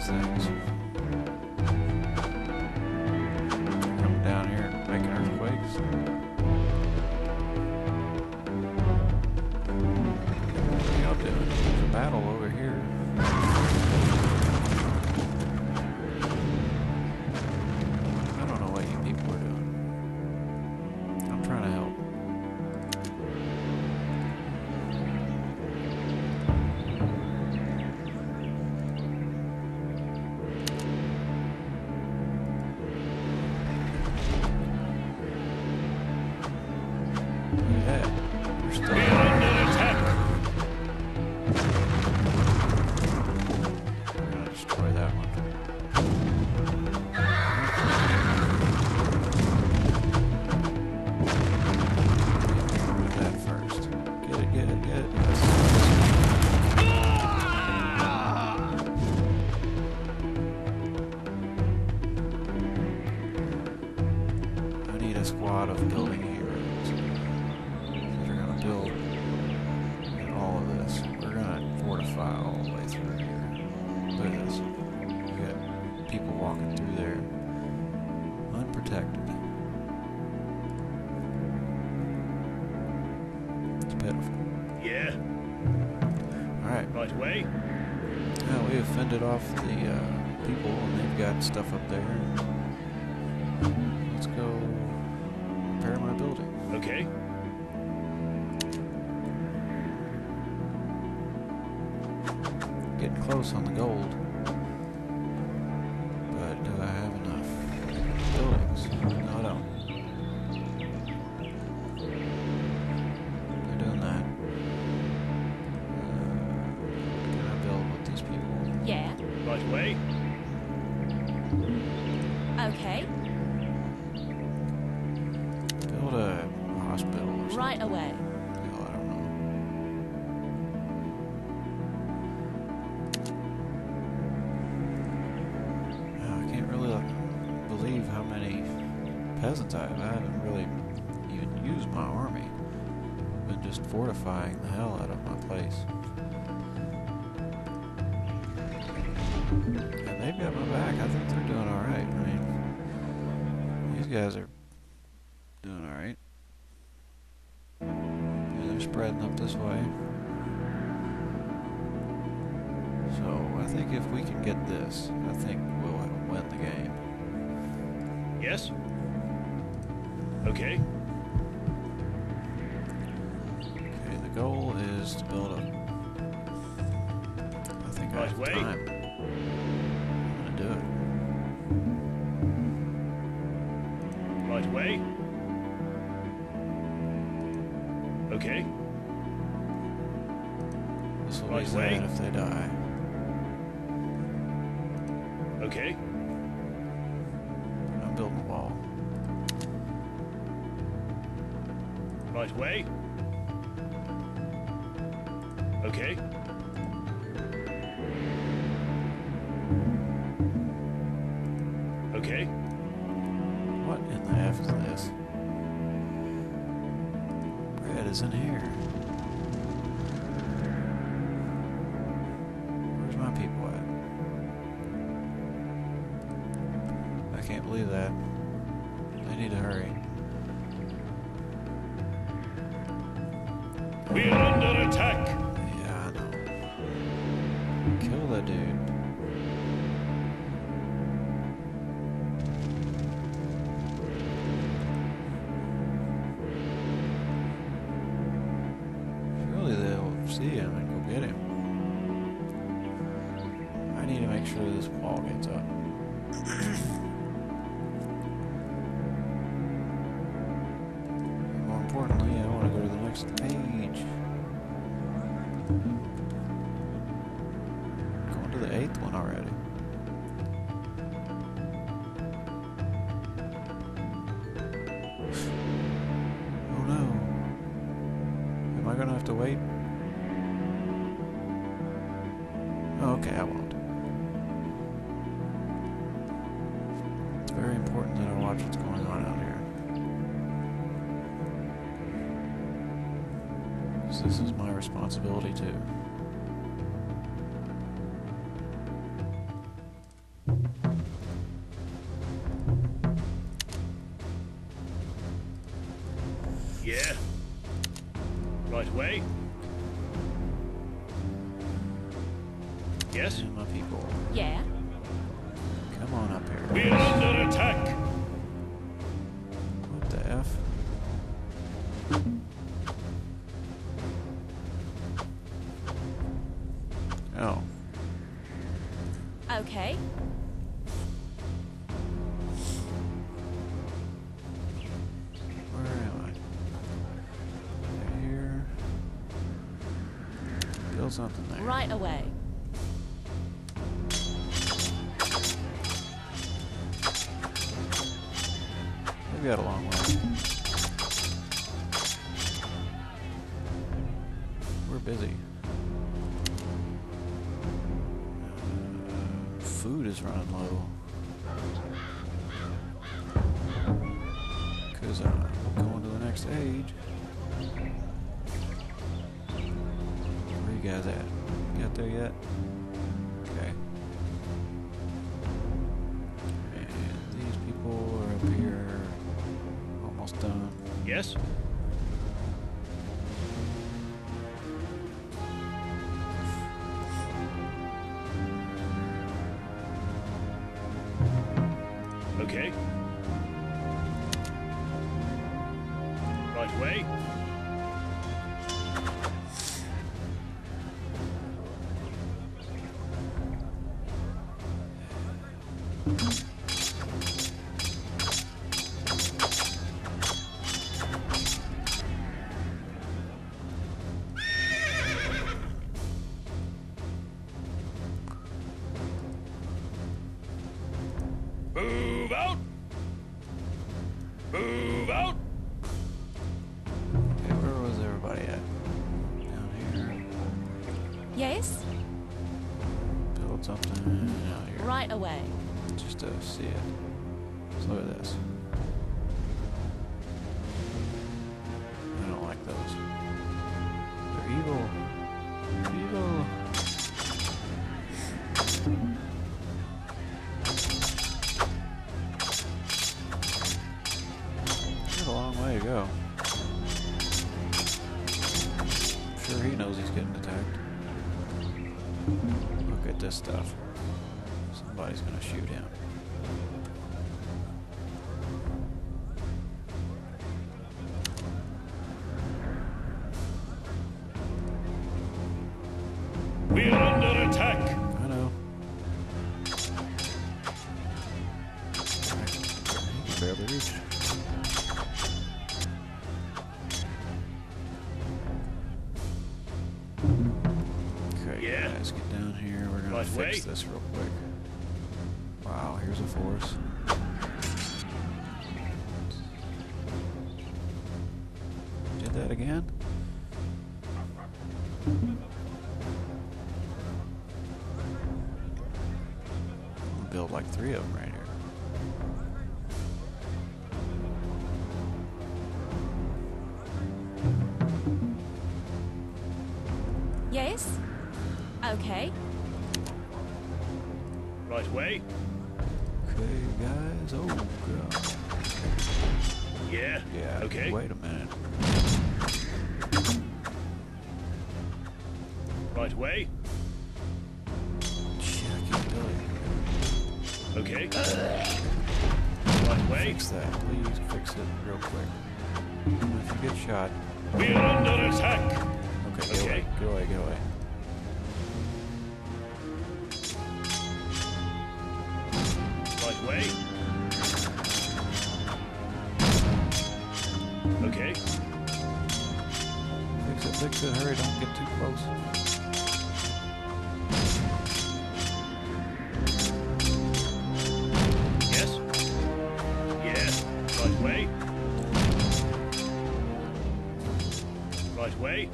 things. Coming down here and making earthquakes. What are y'all doing? There's a battle over here. I don't know what you people are doing. I'm trying to help. Yeah, we're still We're under attack. We're gonna destroy that one. Do that first. Get it, get it, get it. Yes. I need a squad of building heroes that are gonna build all of this. We're gonna fortify all the way through here. Look at this. We got people walking through there unprotected. It's pitiful. Yeah. Alright, Right away. now we have fended off the people and they've got stuff up there. Let's go repair my building. Okay. Getting close on the gold. But do I have enough buildings? No, I don't. They're doing that. Can I build with these people? Yeah. Right away. Okay. Build a hospital or something. Right away. Hell, I don't know. I can't really believe how many peasants I have. I haven't really even used my army. I've been just fortifying the hell out of my place. And they've got my back. I think they're doing alright. I mean, these guys are doing alright. Yeah, they're spreading up this way. So I think if we can get this, I think we'll win the game. Yes. Okay. Okay, the goal is to build a... I think I Right have way. time. I'm gonna do it. Right away. Okay. This will be Right sad way. if they die. Okay. I'm building a wall. Right away. Okay. Okay. What in the F is this? Bread is in here. Where's my people at? I can't believe that. They need to hurry. We're under attack. Yeah, I know. Kill that dude. Surely they'll see him and go get him. I need to make sure this wall gets up. More importantly, I want to go to the next page. Going to the 8th one already. Oh no. Am I gonna have to wait? Oh, okay, I won't. It's very important that I watch what's going on out here. 'Cause this is my responsibility too. Yes? And my people. Yeah. Come on up here. We're under attack. What the F? Oh. Okay. Where am I? Right here. Build something there. Right away. We got a long way. We're busy. Food is running low. Because I'm going to the next age. Where you guys at? You got there yet? Okay. And these people are up here. Almost done. Yes? Okay. Right way. Move out! Move out! Okay, where was everybody at? Down here. Yes. Build something out here. Right away. Just to see it. So look at this. I don't like those. They're evil. They're evil. There's a long way to go. I'm sure he knows he's getting attacked. Look at this stuff. Somebody's gonna shoot him. We're under attack. I know. He can barely reach. Okay, Yeah. guys, get down here. We're gonna Right fix way. this real quick. Wow, here's a force. Did that again? I'll build like 3 of them right here. Yes. Okay. Right way. Okay, guys. Oh, God. Yeah. Yeah, Okay. wait a minute. Right way. Shit, I keep building. Okay. Right way. Fix that. Please fix it real quick. If you get shot. We're under attack. Okay, get Okay. away. Get away, get away. Right way. Okay. Fix it, hurry, don't get too close. Yes. Yeah. Right way. Right way.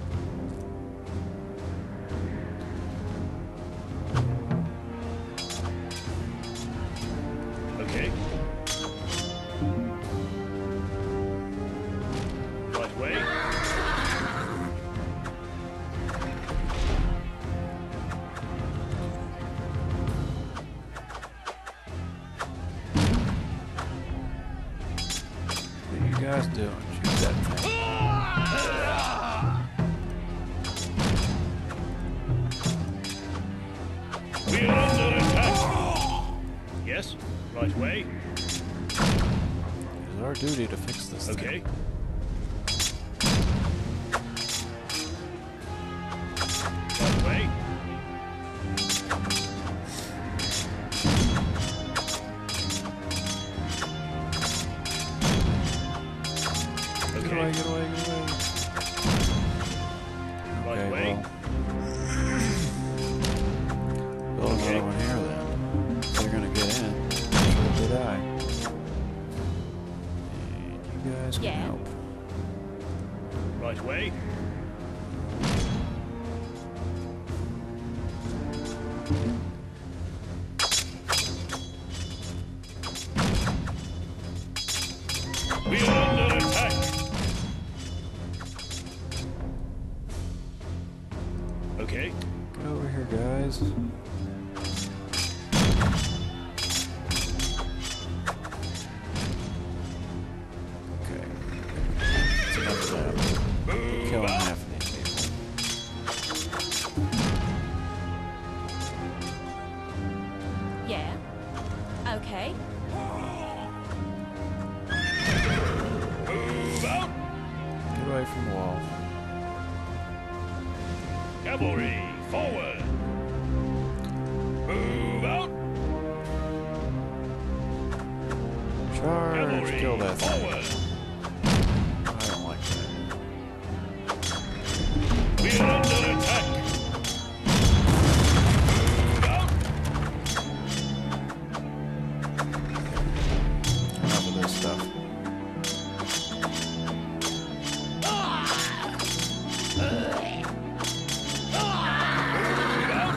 Okay. Right way. What are you guys doing? Shoot that thing. Right way. It is our duty to fix this Okay. thing. Right way. Get Okay. away, get away, get away. Right Okay, way. well. Build Okay. another one here then. They're gonna get in. Or they die. And you guys can Yeah. help. Right way. We are under attack. Okay. Get over here, guys. Okay. That's enough of that. We're killing half of these people. Yeah. Okay. Move out. Get away from the wall. Cavalry, forward. Move out. Charge! Cavalry, Kill that thing. forward. I don't like that. We are under attack. Move out. Enough of this stuff. Move out.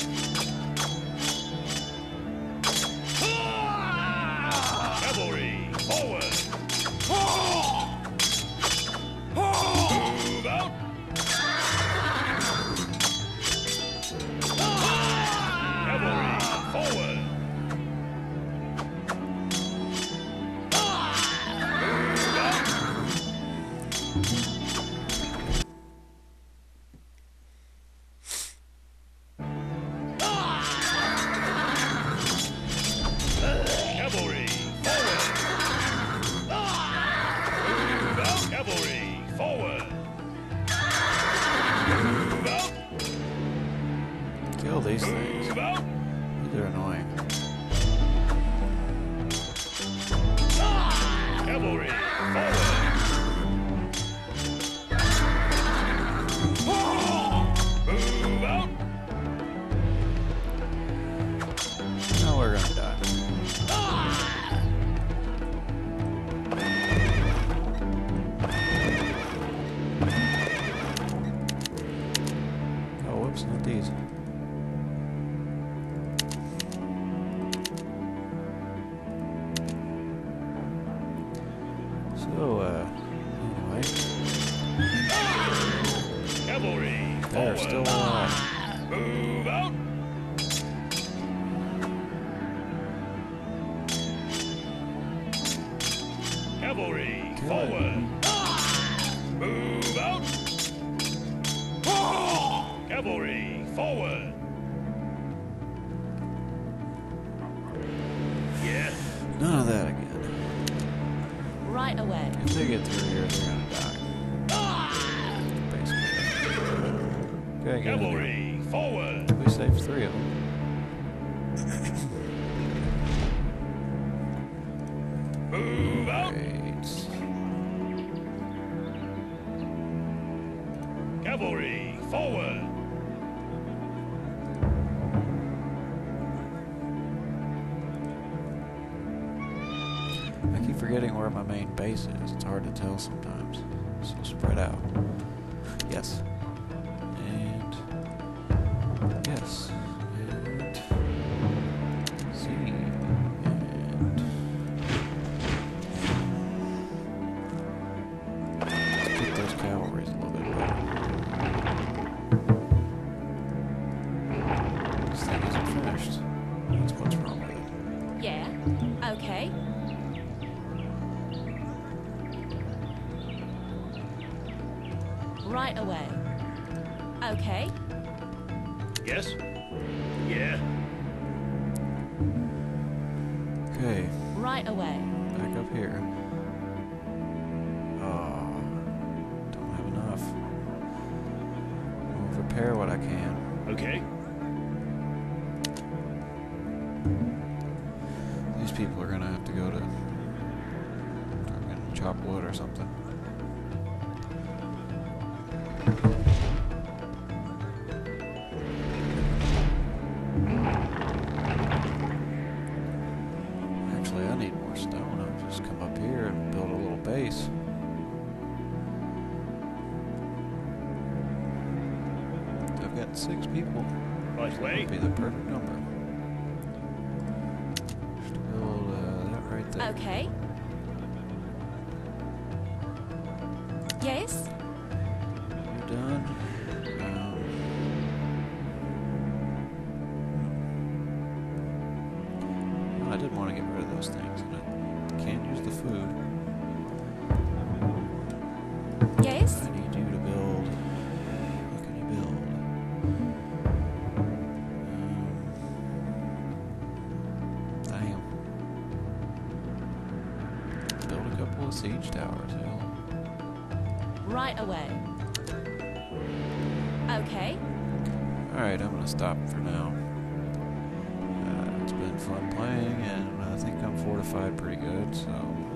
Cavalry, forward. Move out. Cavalry, forward. Move out. Cavalry, forward. Move out. Cavalry, forward. Move out. Kill these things. Move out. They're annoying. Cavalry, forward. Move out. Now we're gonna die. Oh, whoops, not these. So, anyway, Cavalry, they're forward. still alive. Move out. Cavalry, Good. forward. Move out. Cavalry, forward. Yeah. None of that again. Right away. If they get through here, they're gonna die. Basically. Okay, get in there. Cavalry, forward. We saved 3 of them. Move out. Great. Cavalry, forward. I keep forgetting where my main base is. It's hard to tell sometimes. So spread out. Yes. And yes. And C. And let's get those cavalries a little bit better. This thing isn't finished. That's what's wrong with it. Yeah. Okay. Right away. Okay. Yes. Yeah. Okay, Right away. back up here. Oh, don't have enough. I'll repair what I can. Okay. These people are gonna have to go to chop wood or something. Actually, I need more stone. I'll just come up here and build a little base. I've got 6 people. Right way. That'd be the perfect number. Just build that right there. Okay. Yes? You done? I did want to get rid of those things, and I can't use the food. Yes? I need you to build. What can you build? Damn. Build a couple of siege towers, hell. Right away. Okay. Alright, I'm gonna stop for now. It's been fun playing, and I think I'm fortified pretty good, so